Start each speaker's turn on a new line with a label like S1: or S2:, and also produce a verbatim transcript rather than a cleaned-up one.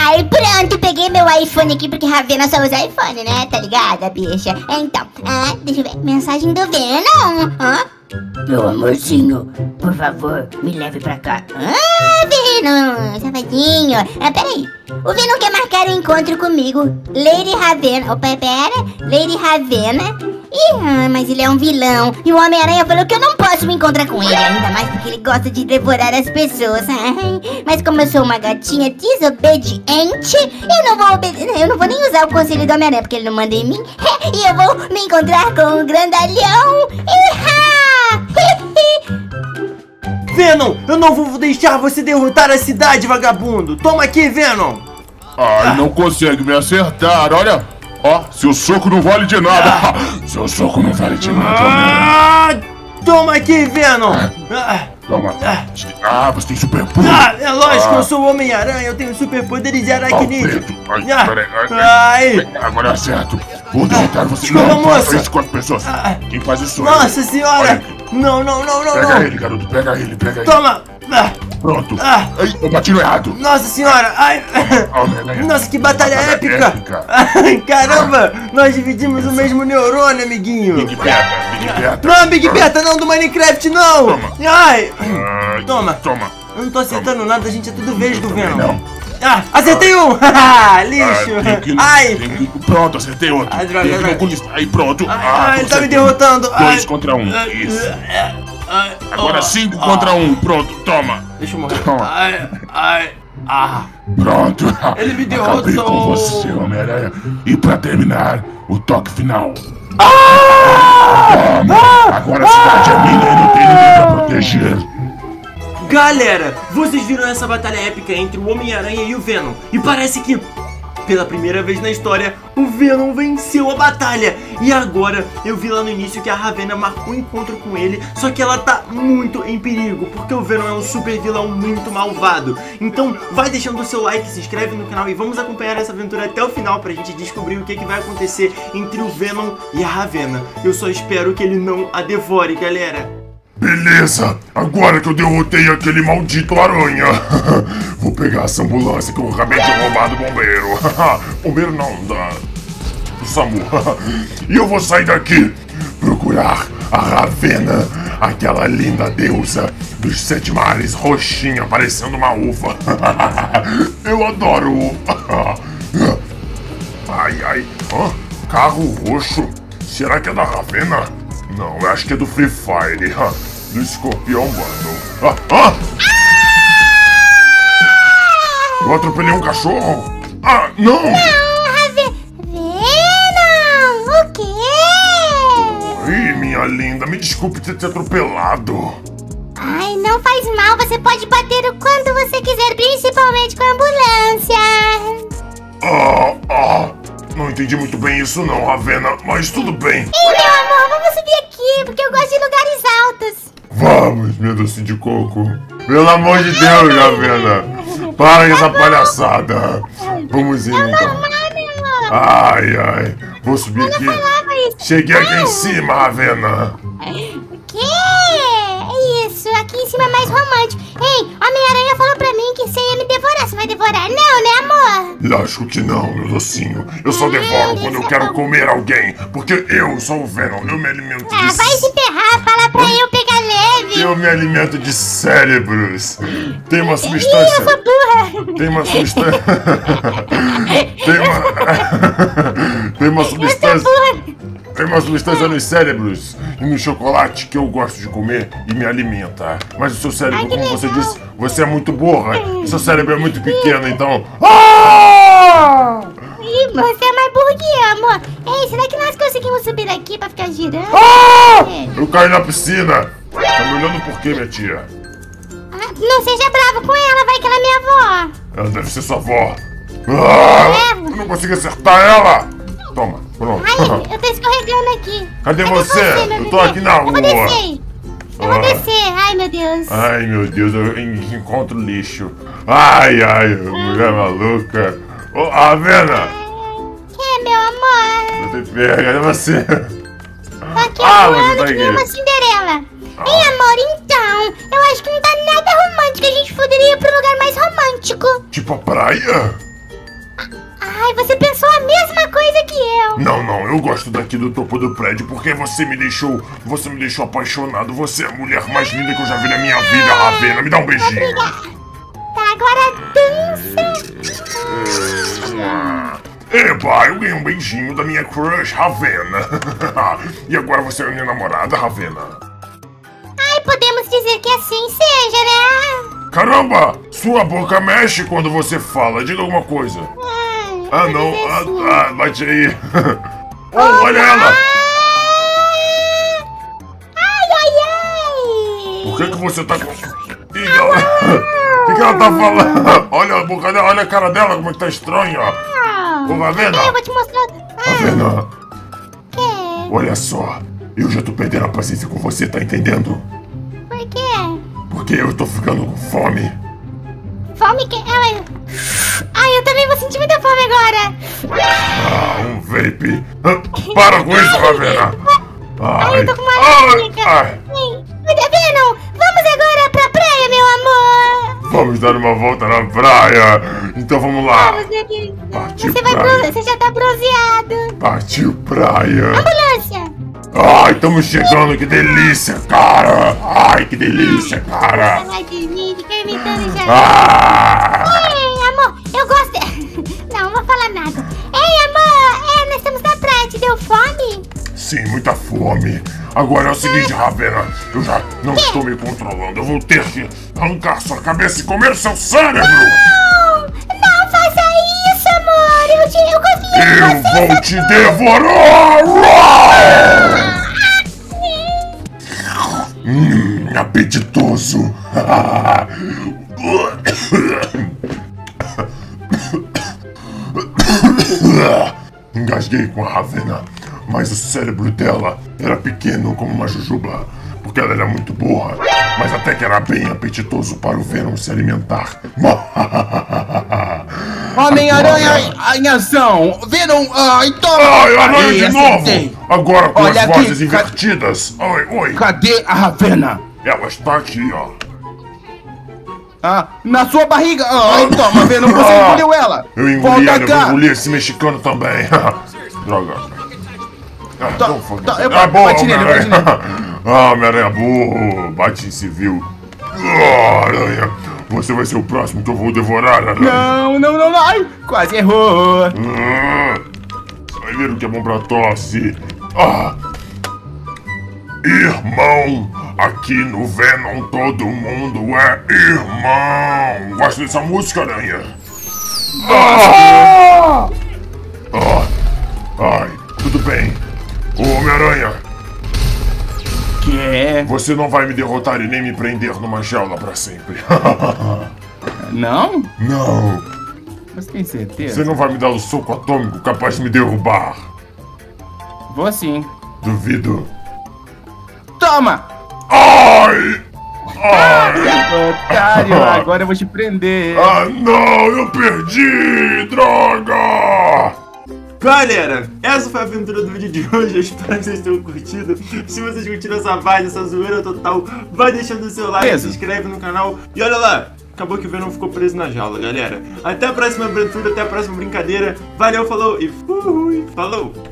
S1: Ai, pronto, peguei meu iPhone aqui, porque Ravena só usa iPhone, né? Tá ligada, bicha? Então, ah, deixa eu ver. Mensagem do Venom. Ah?
S2: Meu amorzinho, por favor, me leve pra cá.
S1: Ah, Venom, safadinho. Ah, peraí. O Venom quer marcar um encontro comigo. Lady Ravena. Opa, pera. Lady Ravena. Ih, ah, mas ele é um vilão. E o Homem-Aranha falou que eu não posso me encontrar com ele. Ainda mais porque ele gosta de devorar as pessoas. Ai, mas como eu sou uma gatinha desobediente, eu não vou obedecer. Eu não vou nem usar o conselho do Homem-Aranha, porque ele não manda em mim. E eu vou me encontrar com o grandalhão. Ihá!
S3: Venom, eu não vou deixar você derrotar a cidade, vagabundo. Toma aqui, Venom.
S4: Ai, não consegue me acertar, olha. Ó, seu soco não vale de nada. Seu soco não vale de nada.
S3: Ah, toma aqui, Venom. Ah,
S4: Toma. Ah, você tem superpoder.
S3: ah, é lógico,
S4: Ah.
S3: eu sou o Homem-Aranha, eu tenho superpoderes de aracnídeo.
S4: Ah, Ai,
S3: Ah,
S4: peraí, ai,
S3: ai.
S4: ai, agora acerto. Vou derrotar você.
S3: Desculpa,
S4: Não, faça
S3: moça.
S4: isso com as pessoas.
S3: Ah.
S4: Quem faz isso? é
S3: Nossa
S4: ele.
S3: senhora.
S4: Olha,
S3: Não, não, não, não,
S4: pega
S3: não.
S4: ele, garoto. Pega ele, pega ele.
S3: Toma. Ah,
S4: Pronto.
S3: Ah.
S4: Ai, eu bati no errado.
S3: Nossa senhora. Ai.
S4: Homem-Aranha.
S3: Nossa, que batalha,
S4: Batalha
S3: épica.
S4: épica.
S3: Ai, caramba. Nós dividimos o mesmo neurônio, amiguinho.
S4: Big Beta, Big Beta.
S3: Não, Big Beta, não, do Minecraft, não.
S4: Toma.
S3: Ai.
S4: Ai,
S3: Toma.
S4: Toma.
S3: Eu não tô acertando nada, a gente é tudo verde do
S4: Também
S3: Venom.
S4: não.
S3: Ah, acertei um! Haha,
S4: Ah,
S3: lixo!
S4: tem que-
S3: Ai!
S4: tem que- Pronto, acertei outro.
S3: Ai, droga,
S4: Tem que
S3: droga.
S4: não conquistar. Aí, pronto.
S3: Ai,
S4: Ah,
S3: ai, ele tá me
S4: acertei.
S3: derrotando!
S4: Dois
S3: Ai.
S4: contra um.
S3: Ai,
S4: Isso.
S3: ai,
S4: Agora
S3: ó,
S4: cinco
S3: ó.
S4: contra um. Pronto, toma.
S3: Deixa eu morrer.
S4: Toma.
S3: Ai, ai, ah!
S4: Pronto.
S3: Ele me
S4: Acabei
S3: derrotou.
S4: com você, Homem-Aranha. E pra terminar, o toque final.
S3: Ah!
S4: Toma. Agora a cidade é minha e não tem ninguém pra proteger.
S3: Galera, vocês viram essa batalha épica entre o Homem-Aranha e o Venom. E parece que, pela primeira vez na história, o Venom venceu a batalha. E agora, eu vi lá no início que a Ravena marcou um encontro com ele, só que ela tá muito em perigo, porque o Venom é um super vilão muito malvado. Então, vai deixando o seu like, se inscreve no canal e vamos acompanhar essa aventura até o final pra gente descobrir o que, que vai acontecer entre o Venom e a Ravena. Eu só espero que ele não a devore, galera.
S4: Beleza, agora que eu derrotei aquele maldito aranha, vou pegar essa ambulância que eu acabei de roubar do bombeiro. Bombeiro não, da... do SAMU. E eu vou sair daqui, procurar a Ravena, aquela linda deusa dos sete mares, roxinha, parecendo uma uva. Eu adoro uva. Ai, ai, hã? Carro roxo? Será que é da Ravena? Não, eu acho que é do Free Fire, ha, do Escorpião Bundle. Ah, ah! Eu atropelei um cachorro? Ah, não!
S1: Não, Ravena! Venom! O quê?
S4: Ih, minha linda, me desculpe ter te atropelado.
S1: Ai, não faz mal, você pode bater o quanto você quiser, principalmente com a ambulância.
S4: Ah, ah, não entendi muito bem isso não, Ravena, mas tudo bem.
S1: Ei, meu amor, vamos subir aqui, porque eu gosto de lugares altos.
S4: Vamos, meu doce de coco. Pelo amor de Deus, Ravena. Para com essa palhaçada. Vamos ir, então.
S1: Normal, meu amor.
S4: Ai, ai. Vou subir aqui.
S1: Falava isso.
S4: Cheguei aqui em cima, Ravena.
S1: O quê? É isso, aqui em cima é mais romântico. Ei, Homem-Aranha falou pra mim que você ia me devorar. Você vai devorar? Não, né, amor?
S4: Lógico que não, meu docinho. Eu só devoro quando eu quero comer alguém. Porque eu sou o Venom. Eu me alimento
S1: Ah,
S4: de...
S1: vai se ferrar. Fala pra eu pegar leve.
S4: Eu me alimento de cérebros. Tem uma
S1: Ih,
S4: substância...
S1: eu sou burra.
S4: Tem uma substância... Tem uma... Tem uma
S1: Eu sou
S4: substância...
S1: burra.
S4: Tem uma substância nos cérebros e no chocolate que eu gosto de comer e me alimenta. Mas o seu cérebro,
S1: Ai, que
S4: como você
S1: legal.
S4: disse, você é muito burra. O seu cérebro é muito pequeno, então... Ah!
S1: Ih, você é mais burro que eu, amor. Ei, será que nós conseguimos subir aqui pra ficar girando?
S4: Ah!
S1: É.
S4: Eu caí na piscina. Tá me olhando por quê, minha tia?
S1: Ah, não seja bravo com ela, vai que ela é minha avó.
S4: Ela deve ser sua avó. Ah! Eu não consegui acertar ela. Toma, pronto.
S1: Ai, eu tô escorregando aqui.
S4: Cadê você?
S1: meu
S4: Eu tô
S1: bebê?
S4: aqui na
S1: Eu vou
S4: rua.
S1: descer. Eu vou
S4: Ah.
S1: descer. Ai, meu Deus.
S4: Ai, meu Deus, eu en- encontro lixo. Ai, ai, mulher maluca. Ô, Ravena,
S1: Que, meu amor?
S4: eu te pego, cadê você?
S1: Tô aqui
S4: Ah,
S1: voando
S4: você tá
S1: que nem
S4: aqui.
S1: uma Cinderela. Ei, amor, então, eu acho que não tá nada romântico. A gente poderia ir pro lugar mais romântico.
S4: Tipo a praia?
S1: Ai, você pensou a mesma coisa que eu.
S4: Não, não, eu gosto daqui do topo do prédio porque você me deixou, você me deixou apaixonado. Você é a mulher mais linda que eu já vi na minha vida, Ravena. Me dá um beijinho.
S1: Tá, agora dança.
S4: Eba, eu ganhei um beijinho da minha crush, Ravena. E agora você é minha namorada, Ravena.
S1: Ai, podemos dizer que assim seja, né?
S4: Caramba, sua boca mexe quando você fala. Diga alguma coisa.
S1: Ai,
S4: Ah,
S1: vou
S4: não.
S1: dizer
S4: Ah,
S1: assim.
S4: ah, bate aí. Oh, olha ela.
S1: Ai, ai, ai.
S4: Por que que você tá com... Ih, ela... O que que ela tá falando? Olha a boca dela, olha a cara dela, como é que tá estranha. Ô, Ravena.
S1: Eu vou te mostrar. Ah,
S4: Ravena,
S1: que?
S4: olha só. Eu já tô perdendo a paciência com você, tá entendendo?
S1: Por quê?
S4: Porque eu tô ficando com fome.
S1: Fome que... Ai, ai, eu também vou sentir muita fome agora.
S4: Ah, um vape. Ah, para com isso, Ravena.
S1: Ai, eu tô com uma
S4: ai,
S1: larica.
S4: ai.
S1: Ai, tá vendo? Vamos agora pra praia, meu amor.
S4: Vamos dar uma volta na praia. Então vamos lá.
S1: Vamos, aqui.
S4: Partiu
S1: Você vai
S4: praia.
S1: bron... Você já tá bronzeado.
S4: Partiu praia.
S1: Ambulância.
S4: Ai, estamos chegando, que delícia, cara. Ai, que delícia, cara.
S1: Vai de mim, fica imitando já.
S4: Ah!
S1: Ei, amor, eu gosto... Não, não vou falar nada. Ei, amor, é, nós estamos na praia. Te deu fome?
S4: Sim, muita fome. Agora é o seguinte, Ravena, eu já não estou me controlando. Eu vou ter que arrancar sua cabeça e comer seu cérebro.
S1: Não, não faça isso, amor. Eu, te, eu confio em
S4: Eu
S1: você.
S4: vou te devorar. Hum, apetitoso. Engasguei com a Ravena, mas o cérebro dela era pequeno como uma jujuba, porque ela era muito burra, mas até que era bem apetitoso para o Venom se alimentar.
S5: Homem-Aranha em ação! Venom, ai, toma!
S4: Ai, aranha
S5: Aí,
S4: de
S5: acertei.
S4: novo! Agora com
S5: Olha
S4: as
S5: aqui,
S4: vozes
S5: ca-
S4: invertidas. Oi, oi.
S5: Cadê a Ravena?
S4: Ela está aqui, ó.
S5: Ah, na sua barriga! Ai, toma, Venom, você
S4: Ah,
S5: engoliu ela!
S4: Eu engoli
S5: Volta
S4: ela, eu
S5: cá!
S4: vou engolir esse mexicano também. Droga. Ah,
S5: Tá,
S4: não foi.
S5: tá, eu
S4: Ah, boa,
S5: bati nele,
S4: Homem-Aranha.
S5: bati
S4: Ah, Homem-Aranha burro. Bate em civil. Ah, Aranha, você vai ser o próximo que eu vou devorar, Aranha.
S5: Não, não, não, não! Ai, quase errou!
S4: Ah, vai ver o que é bom pra tosse. Ah. Irmão, aqui no Venom todo mundo é irmão. Gosta dessa música, Aranha? Ah! Ah! Ai, tudo bem. Ô, Homem-Aranha,
S5: Que é?
S4: você não vai me derrotar e nem me prender numa jaula pra sempre.
S5: Não?
S4: Não,
S5: Você tem certeza?
S4: você não vai me dar o soco atômico capaz de me derrubar.
S5: Vou sim.
S4: Duvido.
S5: Toma!
S4: Ai! Ai!
S5: Otário, agora eu vou te prender.
S4: Ah, não! Eu perdi! Droga!
S3: Galera, essa foi a aventura do vídeo de hoje. Eu espero que vocês tenham curtido. Se vocês curtiram essa vibe, essa zoeira total, vai deixando o seu like,
S5: Beleza.
S3: se inscreve no canal. E olha lá, acabou que o Venom ficou preso na jaula, galera. Até a próxima aventura, até a próxima brincadeira. Valeu, falou e fui! Falou!